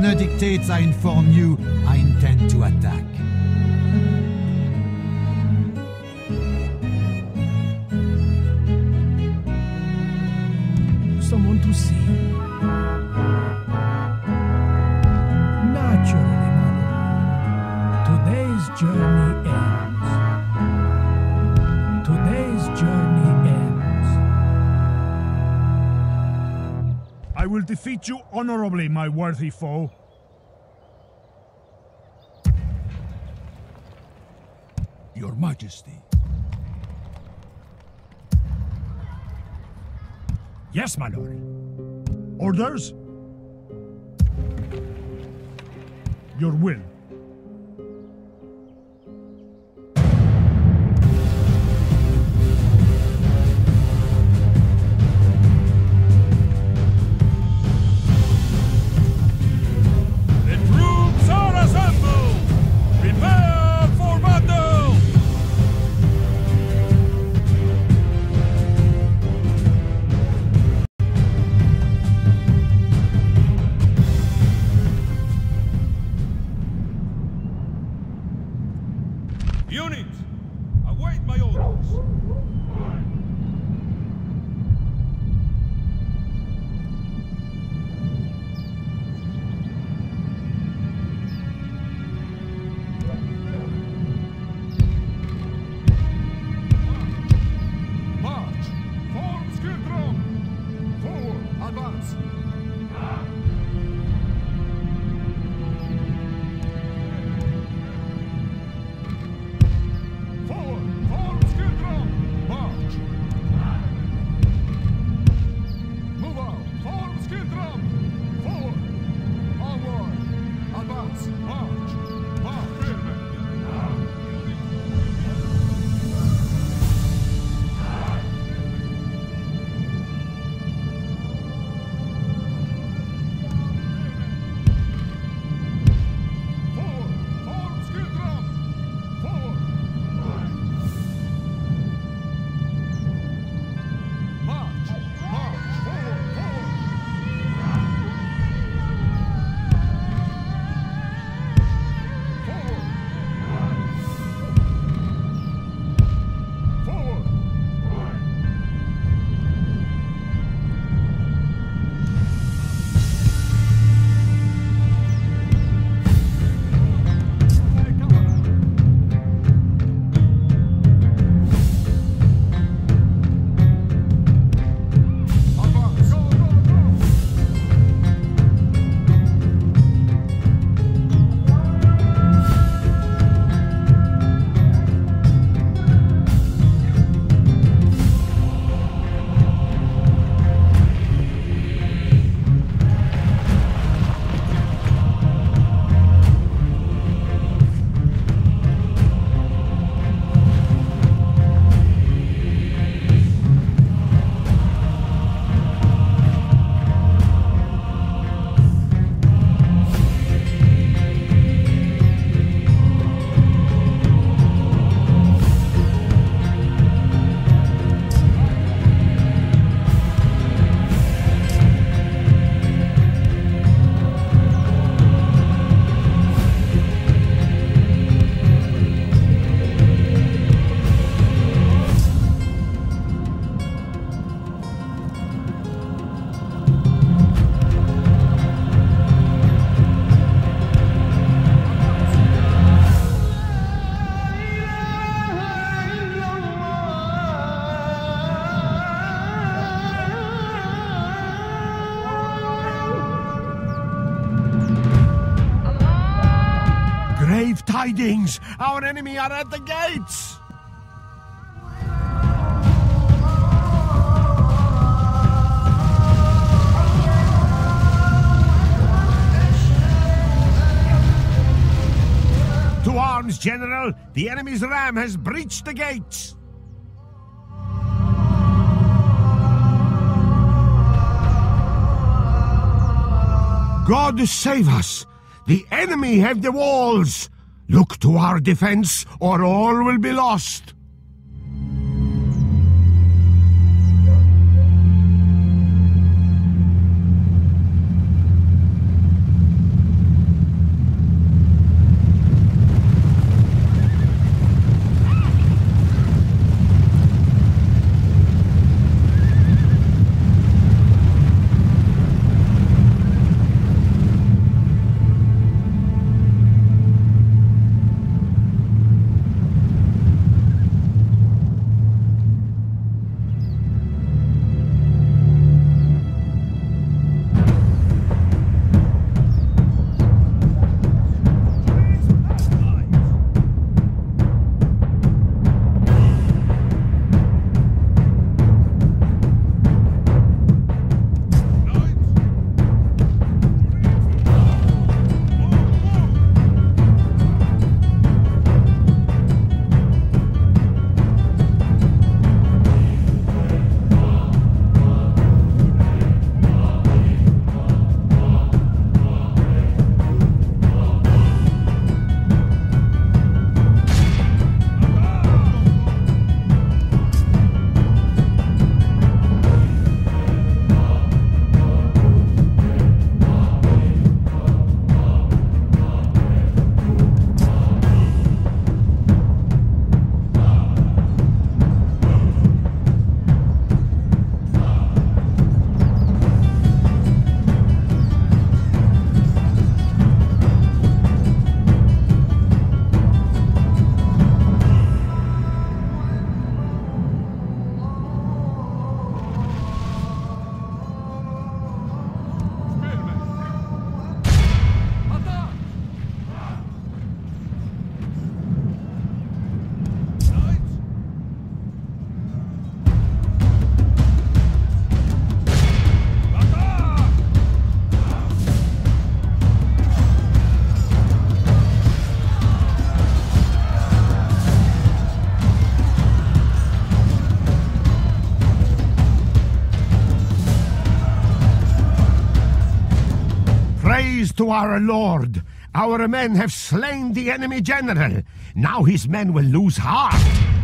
honor dictates I inform you I intend to attack. Someone to see. Naturally, my lord. Today's journey ends. Today's journey ends. I will defeat you honorably, my worthy foe. Your Majesty. Yes, my lord. Orders? Your will. The troops are assembled! Prepare for battle! Units, await my orders. March! Form skill drum! Forward, advance! Forward! Form skill drum! March! Move out! Form skill drum! Forward! Onward! Advance! March! March! Firme! Forward! Form skill drum! Forward! March! March! Forward! Forward! Forward! Forward! Advance! Go, go, go! Grave tidings! Our enemy are at the gates! To arms, General! The enemy's ram has breached the gates! God save us! The enemy have the walls! Look to our defense, or all will be lost! to our lord. Our men have slain the enemy general. Now his men will lose heart.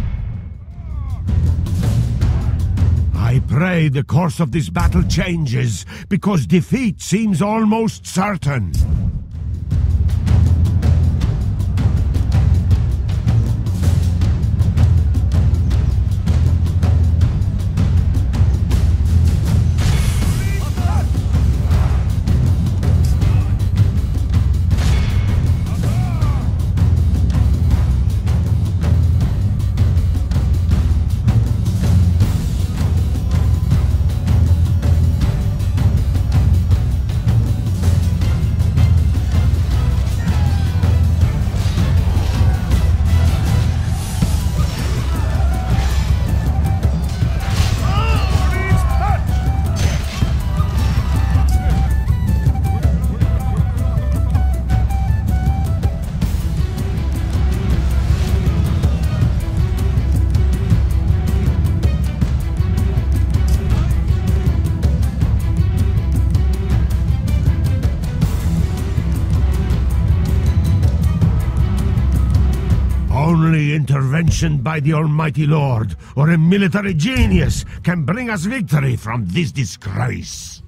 I pray the course of this battle changes, because defeat seems almost certain. Only intervention by the Almighty Lord or a military genius can bring us victory from this disgrace.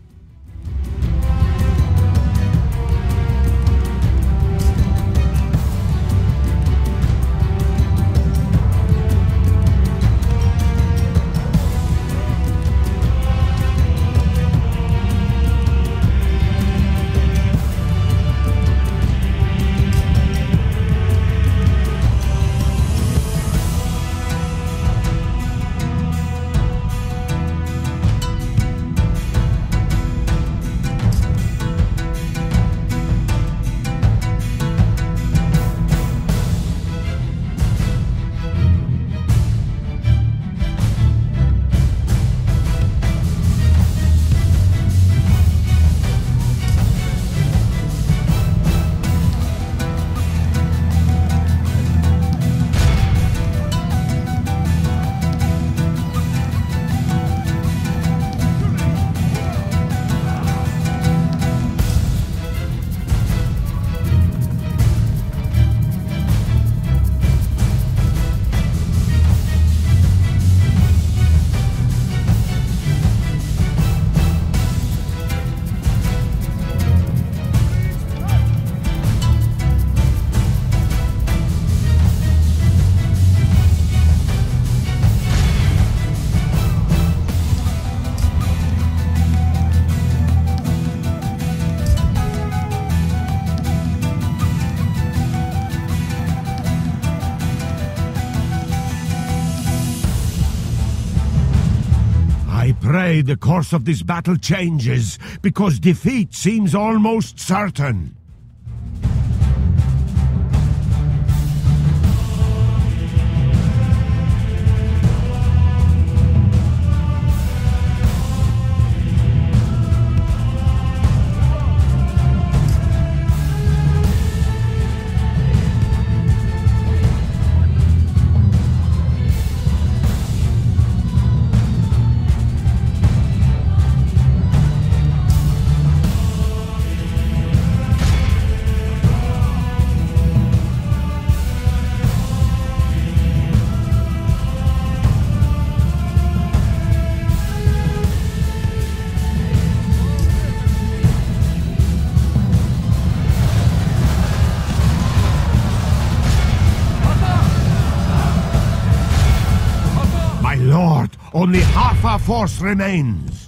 I pray the course of this battle changes, because defeat seems almost certain. Lord, only half our force remains.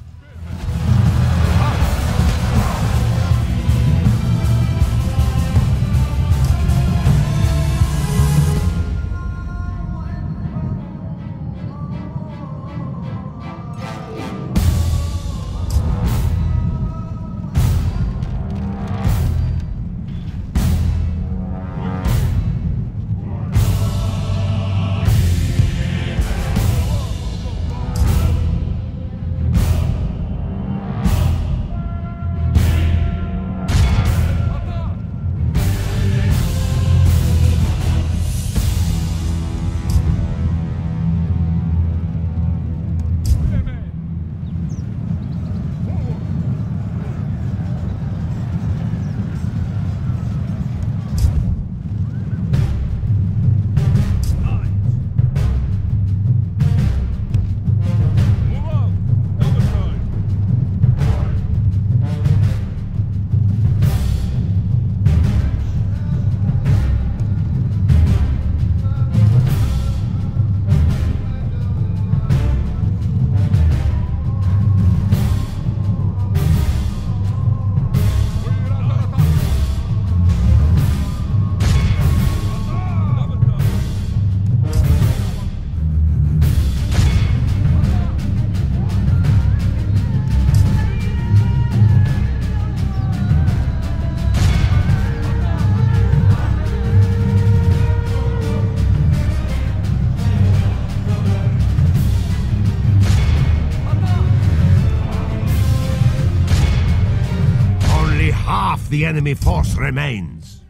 the enemy force remains.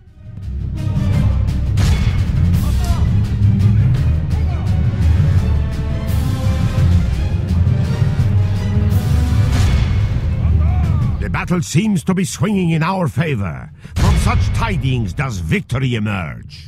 The battle seems to be swinging in our favor. From such tidings does victory emerge.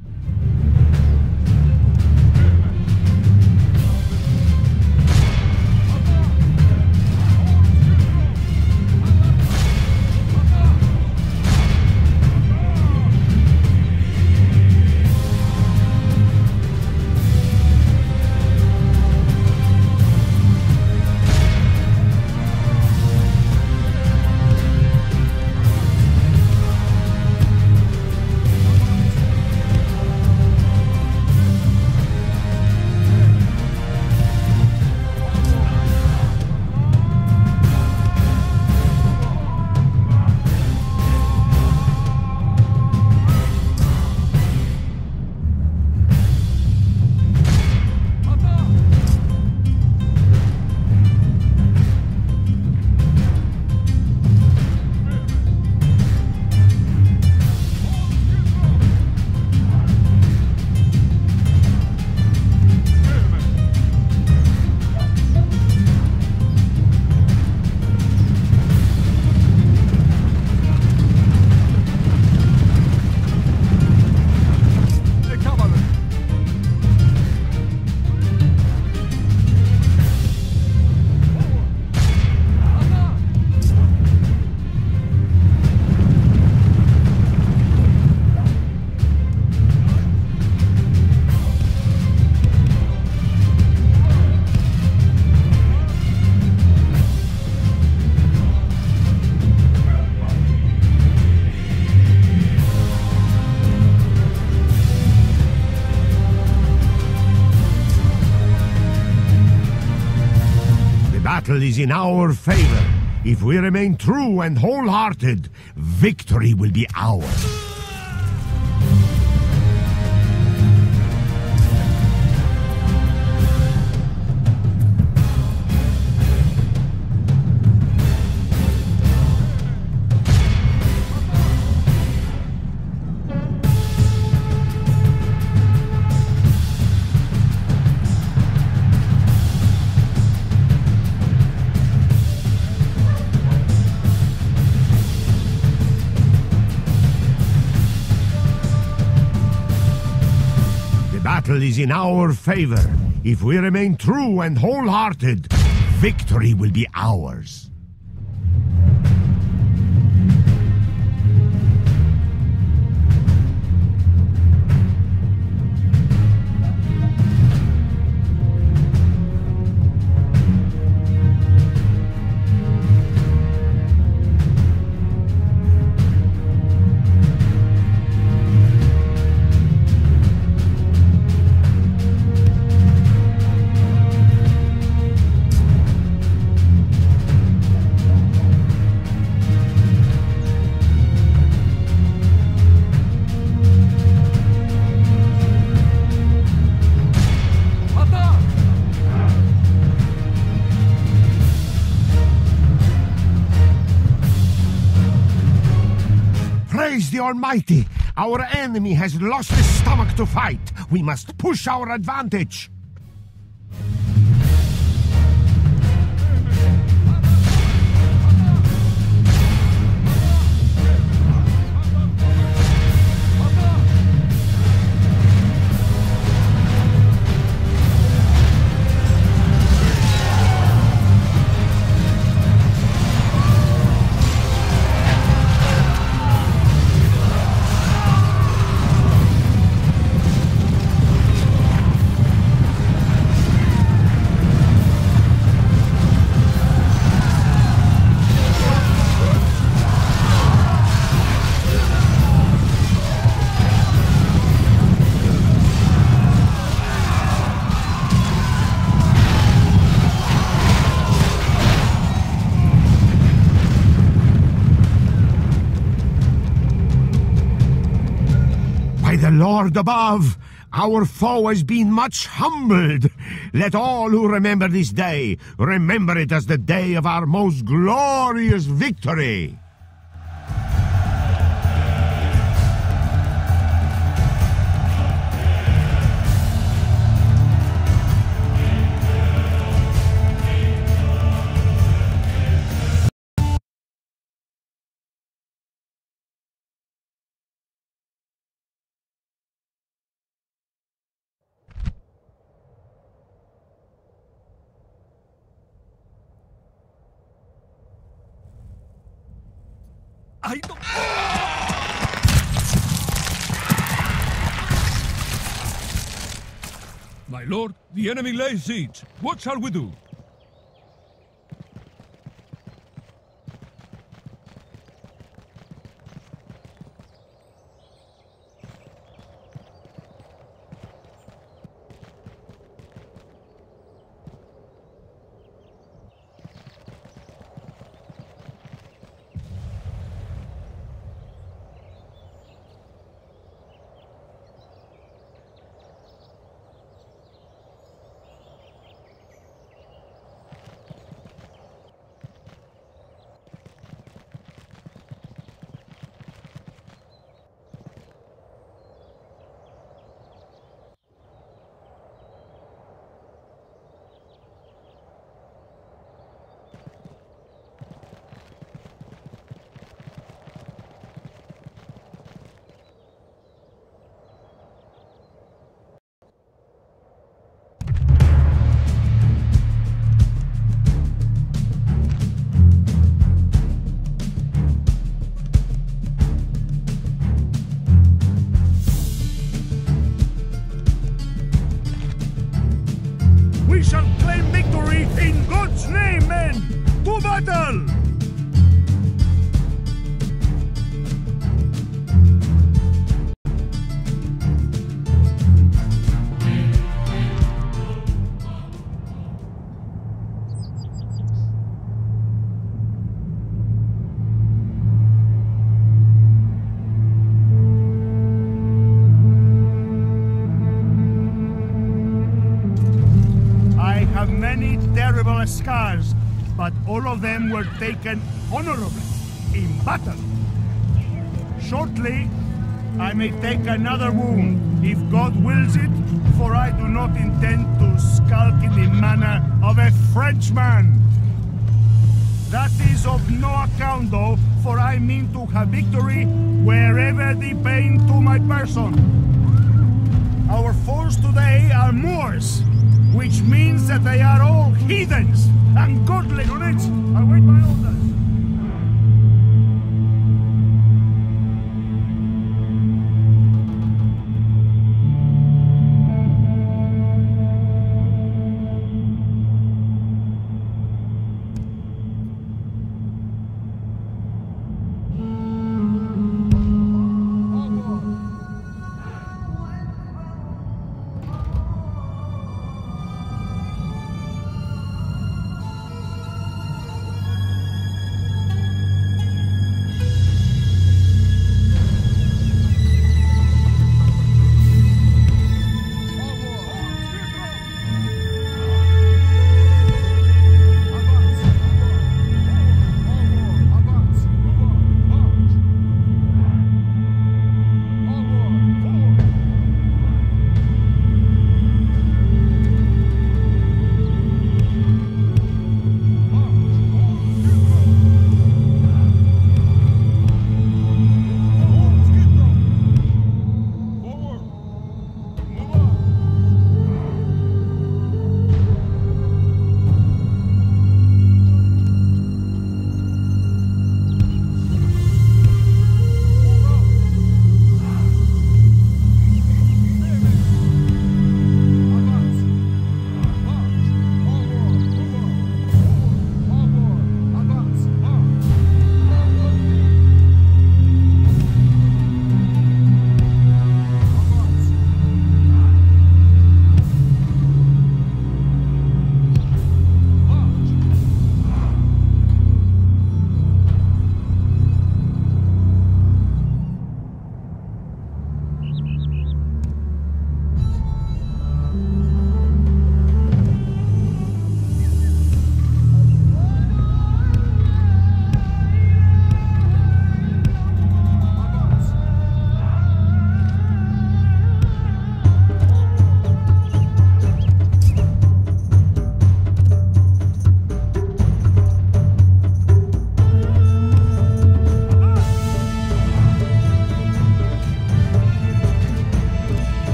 Battle is in our favor. If we remain true and wholehearted, victory will be ours. Battle is in our favor. If we remain true and wholehearted, victory will be ours. Praise the Almighty! Our enemy has lost his stomach to fight. We must push our advantage. The Lord above, our foe has been much humbled. Let all who remember this day remember it as the day of our most glorious victory. I don't... My lord, the enemy lays siege. What shall we do? We shall claim victory in God's name, men! To battle! I have many terrible scars, but all of them were taken honorably in battle. Shortly, I may take another wound, if God wills it, for I do not intend to skulk in the manner of a Frenchman. That is of no account, though, for I mean to have victory wherever the pain to my person. Our foes today are Moors, which means that they are all heathens and godly units. I wait my orders.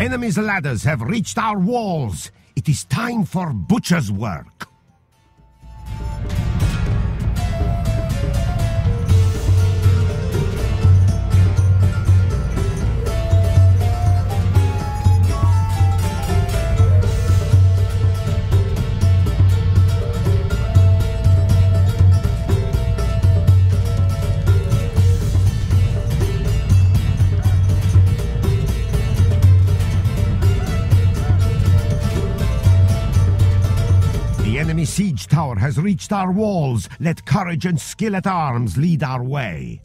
enemy's ladders have reached our walls. It is time for butcher's work. The enemy siege tower has reached our walls. Let courage and skill at arms lead our way.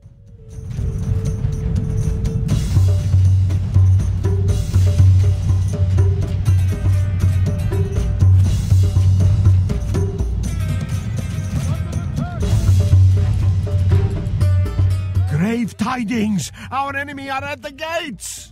Grave tidings! Our enemy are at the gates!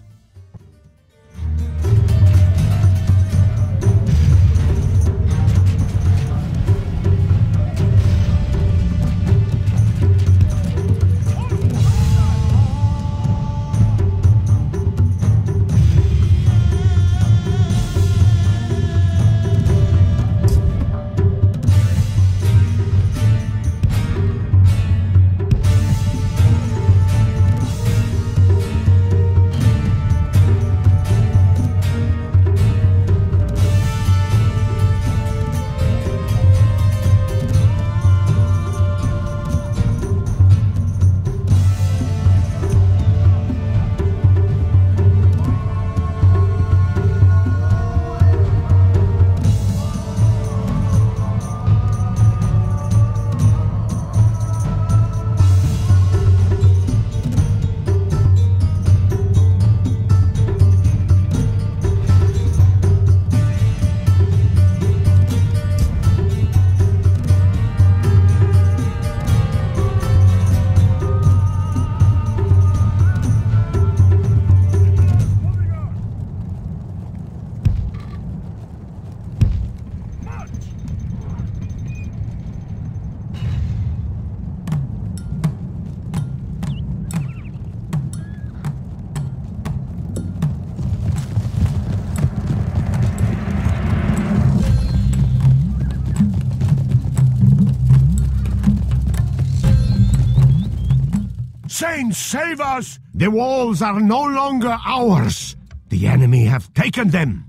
Saints, save us! The walls are no longer ours. The enemy have taken them.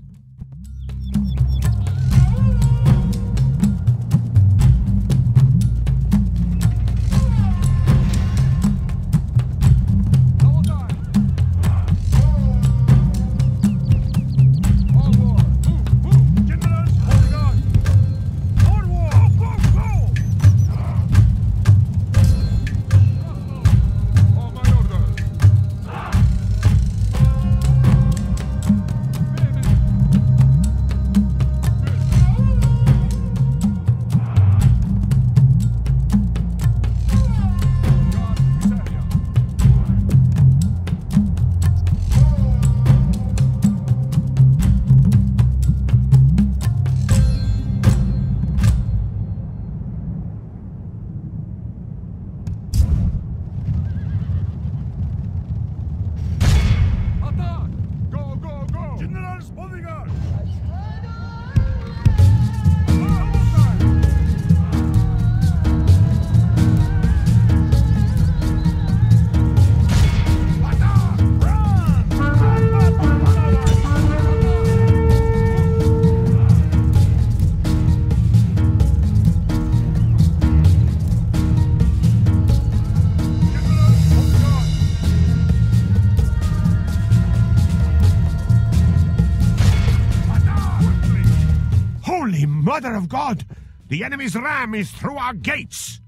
Mother of God! The enemy's ram is through our gates!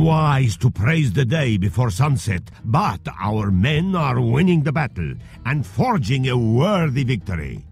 wise to praise the day before sunset, but our men are winning the battle and forging a worthy victory.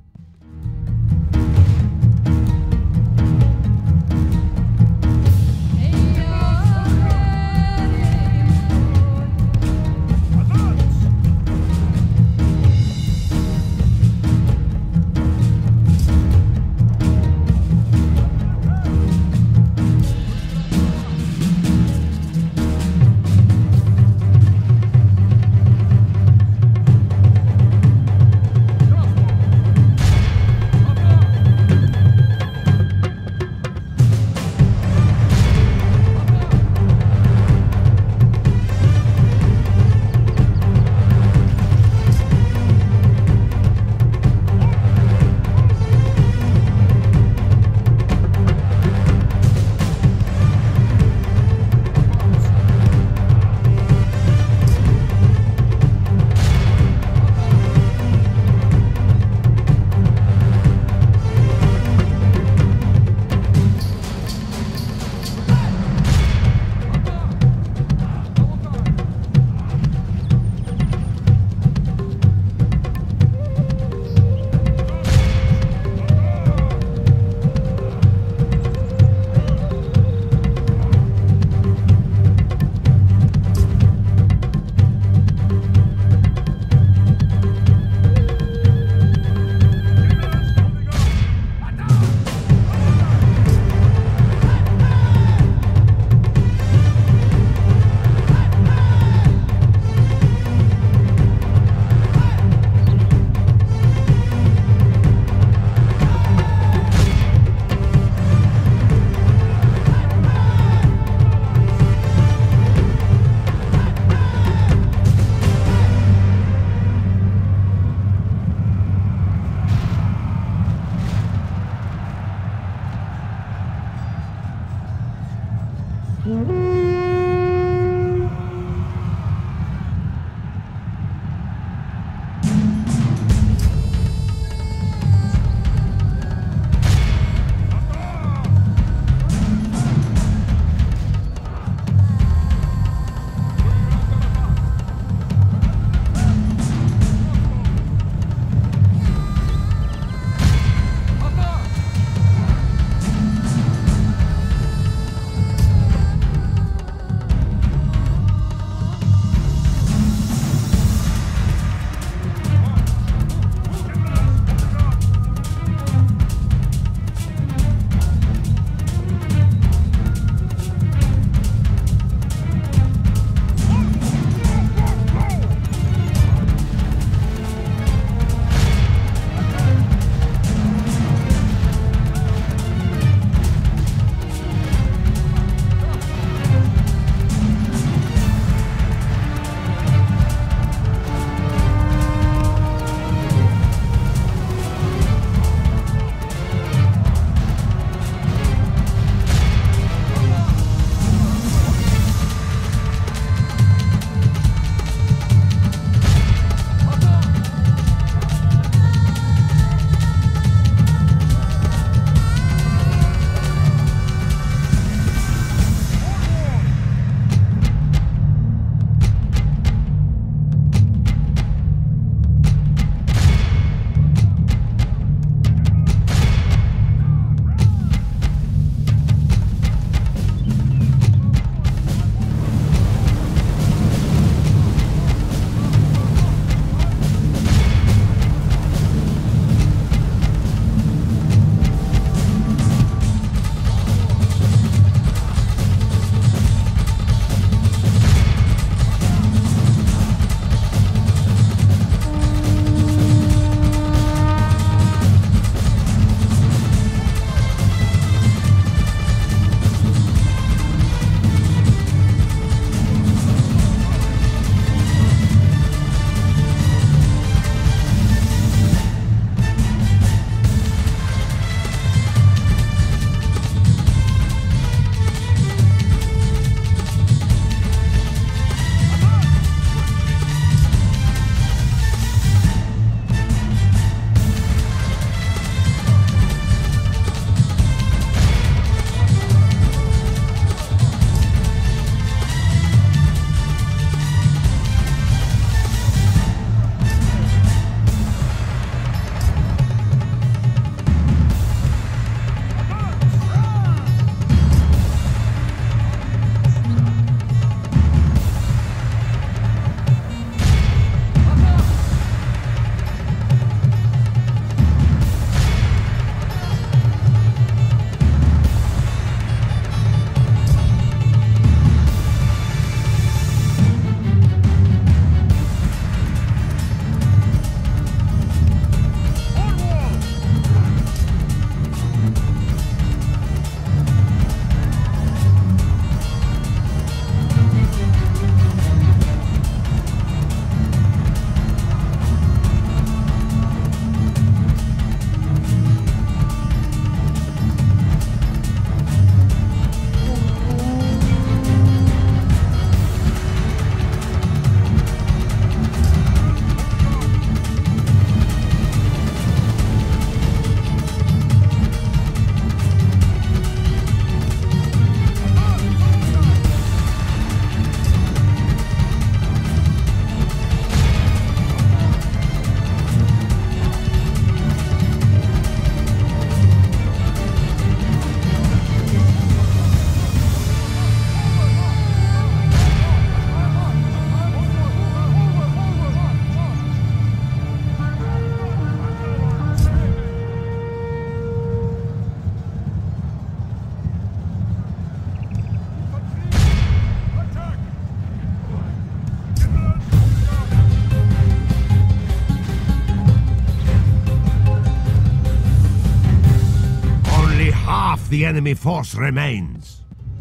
the enemy force remains.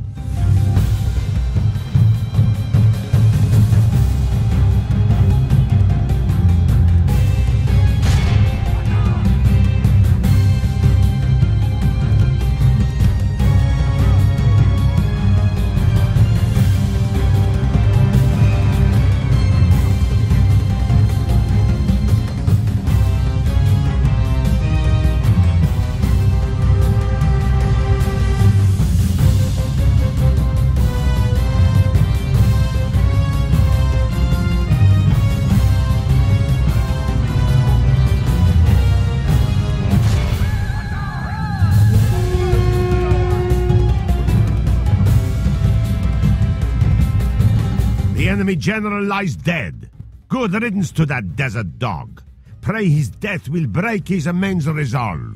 The enemy general lies dead. Good riddance to that desert dog. Pray his death will break his immense resolve.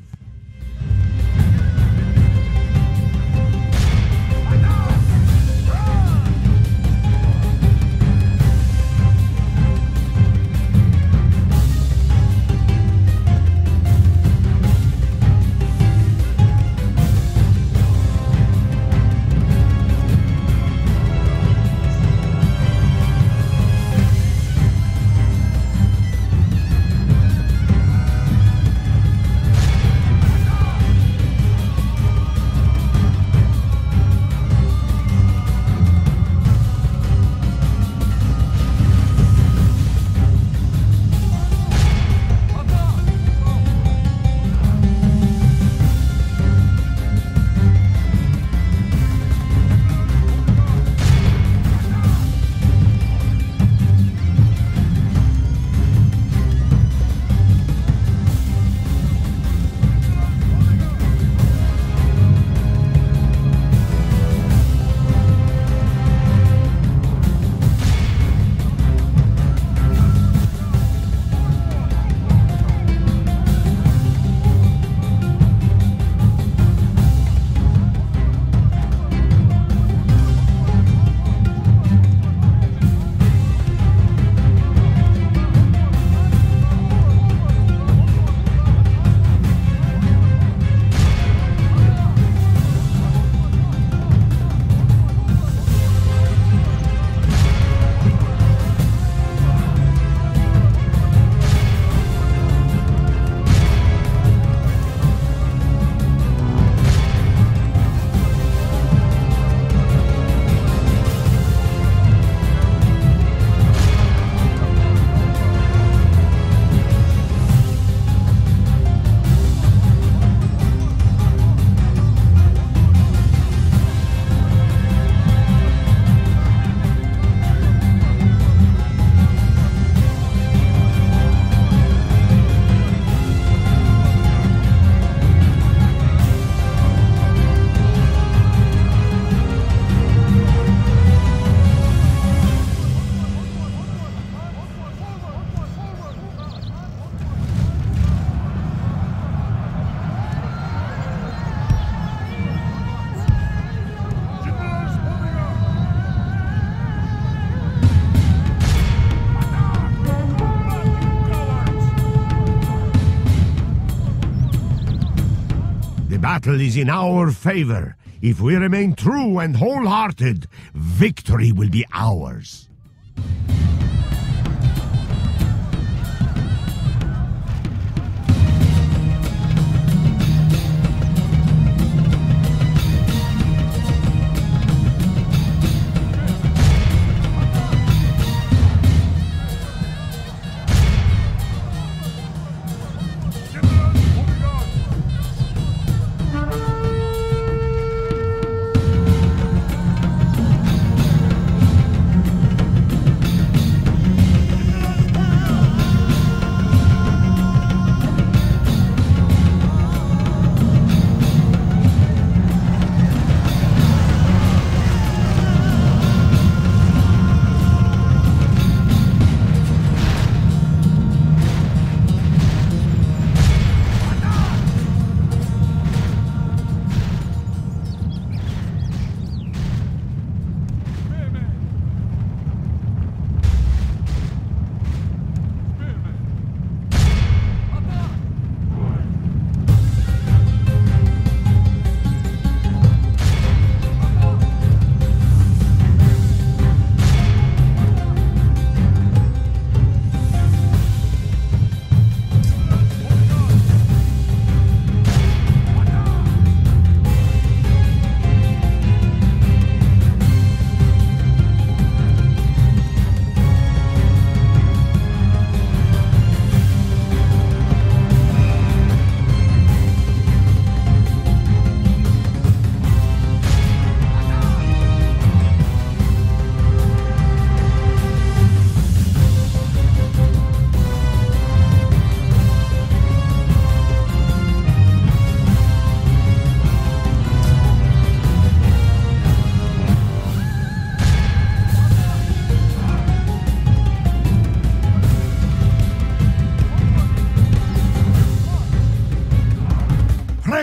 The battle is in our favor. If we remain true and wholehearted, victory will be ours.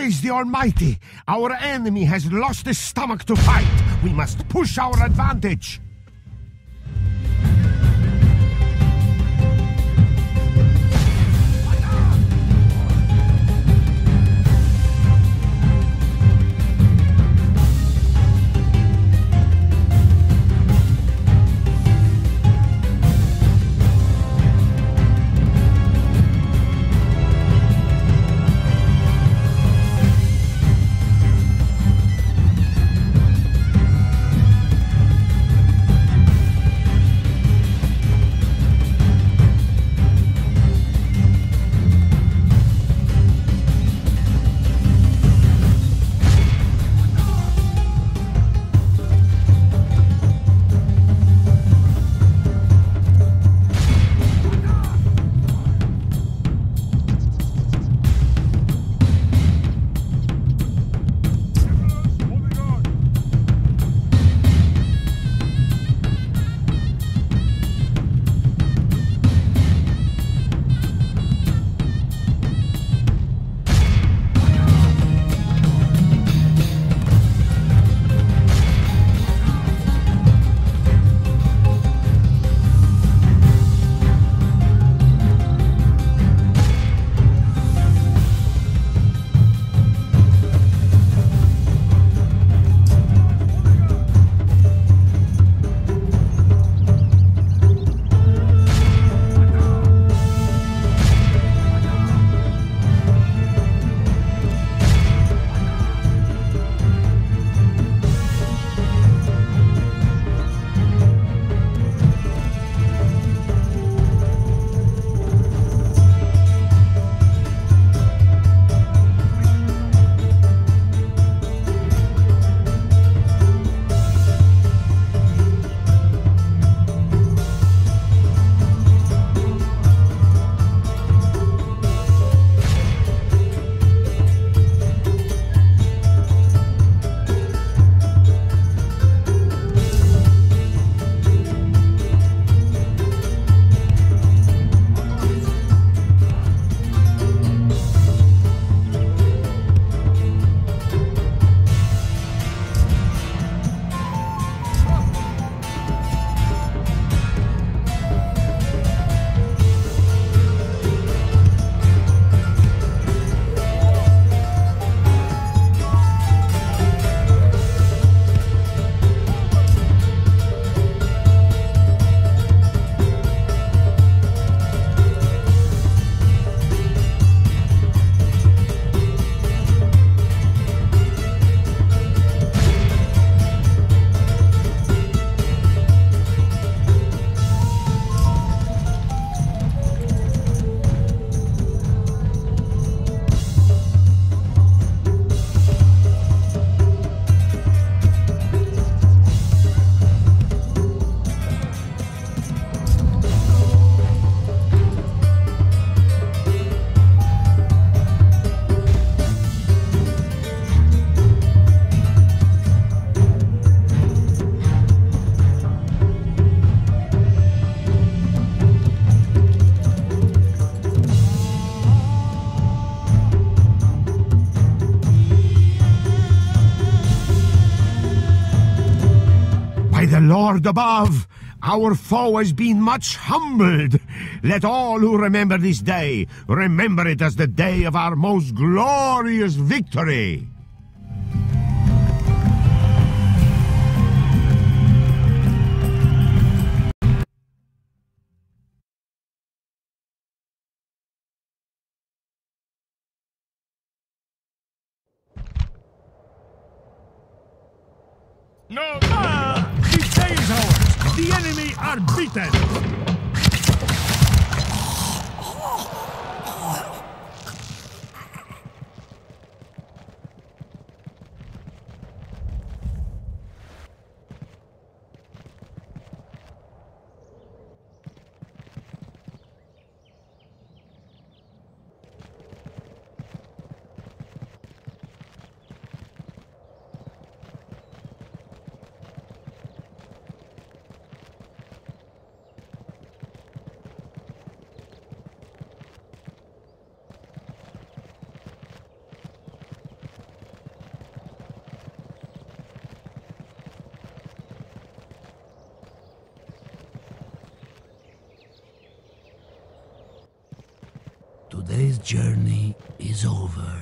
Praise the Almighty! Our enemy has lost his stomach to fight! We must push our advantage! The Lord above, our foe has been much humbled. Let all who remember this day remember it as the day of our most glorious victory. No! This day is ours! The enemy are beaten! Today's journey is over.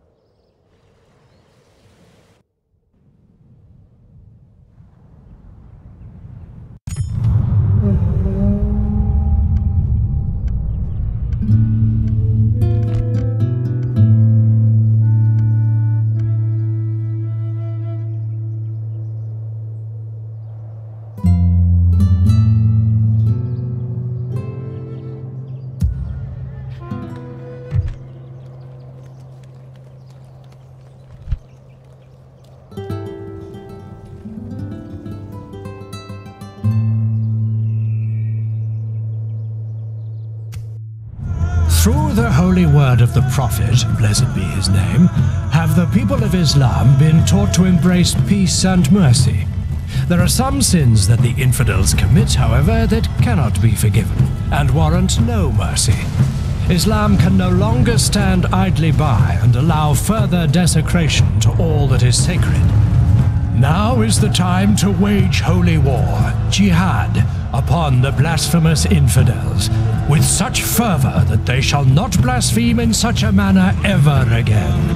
Through the holy word of the Prophet, blessed be his name, have the people of Islam been taught to embrace peace and mercy. There are some sins that the infidels commit, however, that cannot be forgiven, and warrant no mercy. Islam can no longer stand idly by and allow further desecration to all that is sacred. Now is the time to wage holy war, jihad, upon the blasphemous infidels, with such fervor that they shall not blaspheme in such a manner ever again.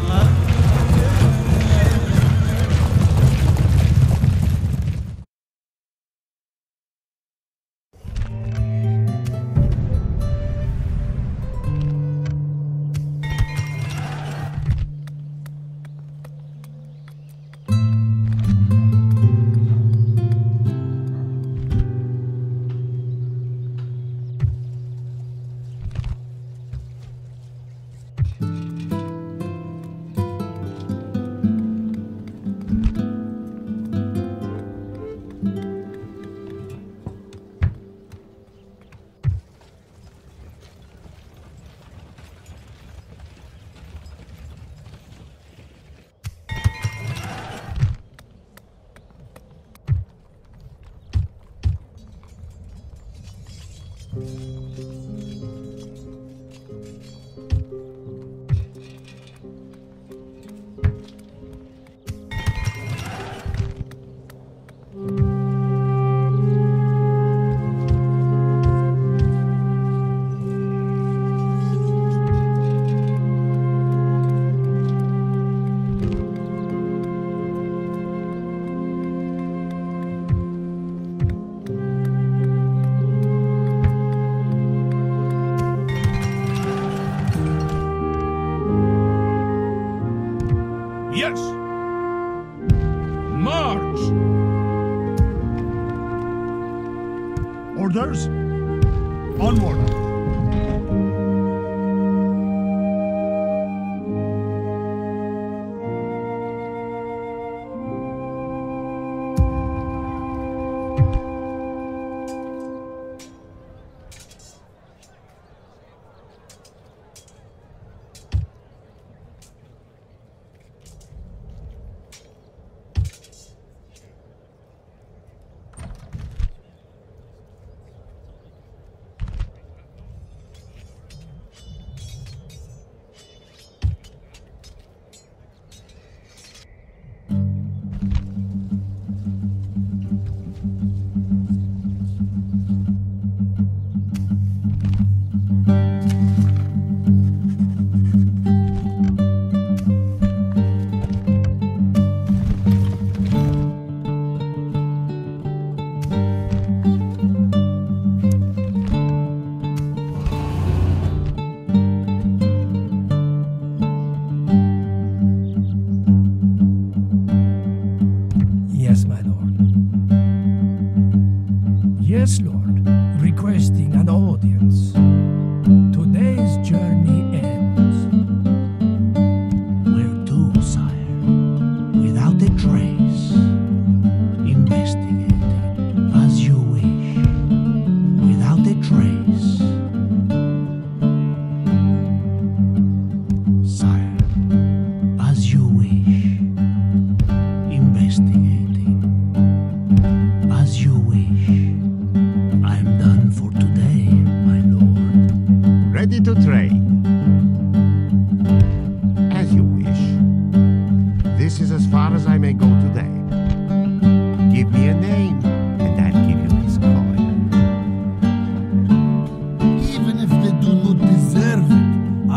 Yes! March! Orders? Onward! Yes, my lord. Yes, lord. Requesting an audience. Today's journey ends. Where to, sire? Without a trace. Investigating as you wish. Without a trace. Sire, as you wish. Investigating. As you wish. I'm done for today, my lord. Ready to trade. As you wish. This is as far as I may go today. Give me a name, and I'll give you his coin. Even if they do not deserve it,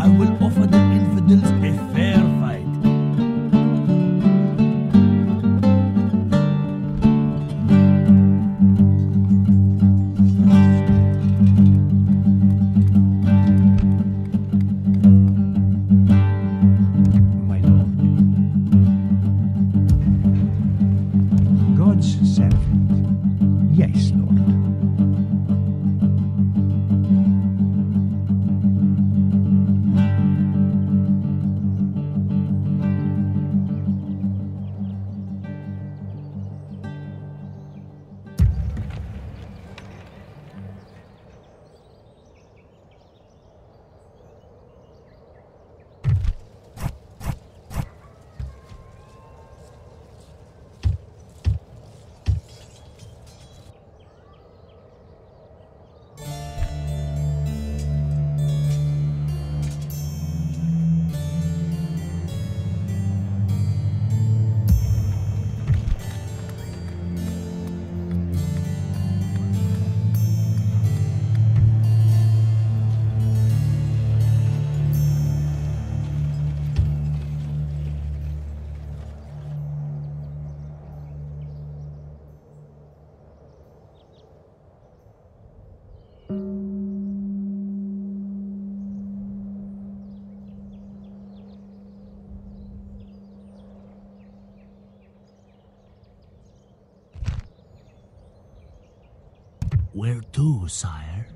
Where to, sire?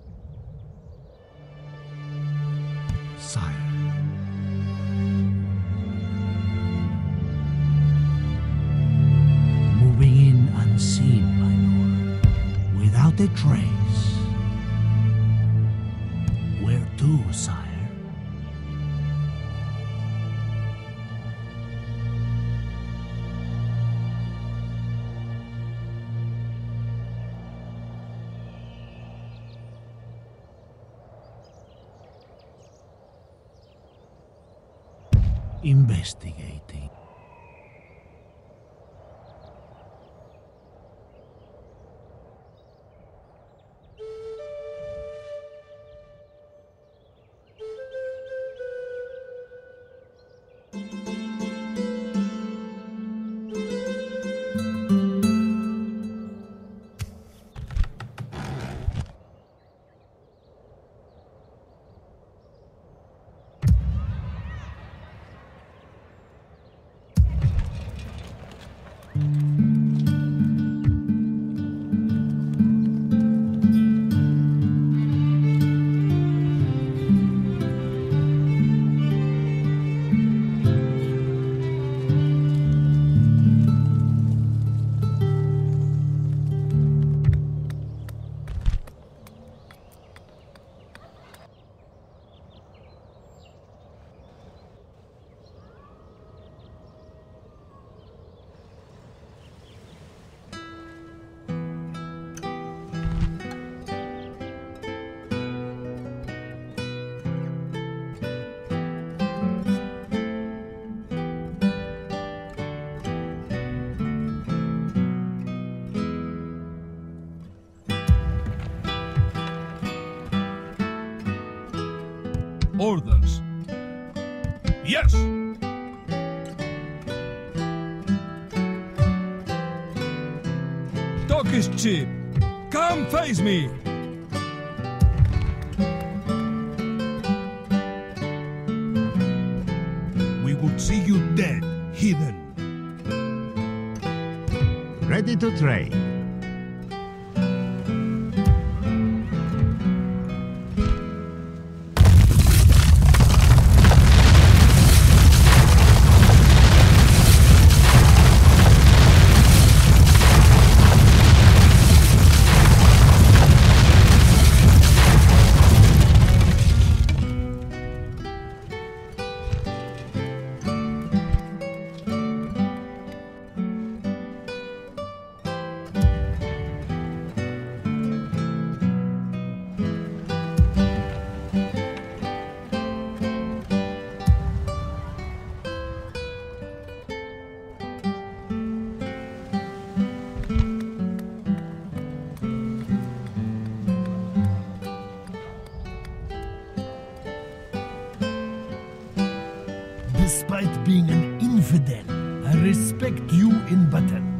Sire. Moving in unseen, my lord, without a trace. Where to, sire? Investigating. Orders. Yes! Talk is cheap. Come face me! We would see you dead, heathen. Ready to trade. Despite being an infidel, I respect you in battle.